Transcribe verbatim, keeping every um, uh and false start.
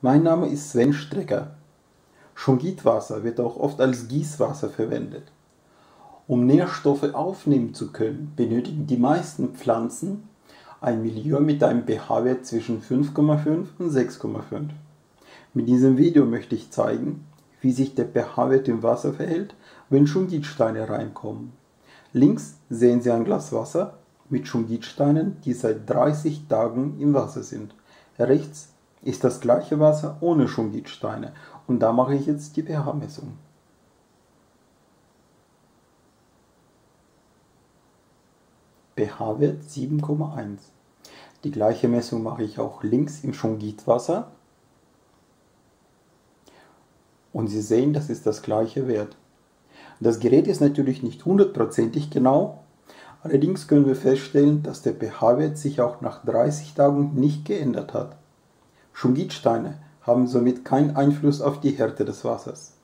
Mein Name ist Sven Strecker. Schongitwasser wird auch oft als Gießwasser verwendet. Um Nährstoffe aufnehmen zu können, benötigen die meisten Pflanzen ein Milieu mit einem pH-Wert zwischen fünf Komma fünf und sechs Komma fünf. Mit diesem Video möchte ich zeigen, wie sich der pH-Wert im Wasser verhält, wenn Schongitsteine reinkommen. Links sehen Sie ein Glas Wasser mit Schongitsteinen, die seit dreißig Tagen im Wasser sind. Rechts ist das gleiche Wasser ohne Schongitsteine und da mache ich jetzt die pH-Messung. pH-Wert sieben Komma eins. Die gleiche Messung mache ich auch links im Schongitwasser. Und Sie sehen, das ist das gleiche Wert. Das Gerät ist natürlich nicht hundertprozentig genau, allerdings können wir feststellen, dass der pH-Wert sich auch nach dreißig Tagen nicht geändert hat. Schongitsteine haben somit keinen Einfluss auf die Härte des Wassers.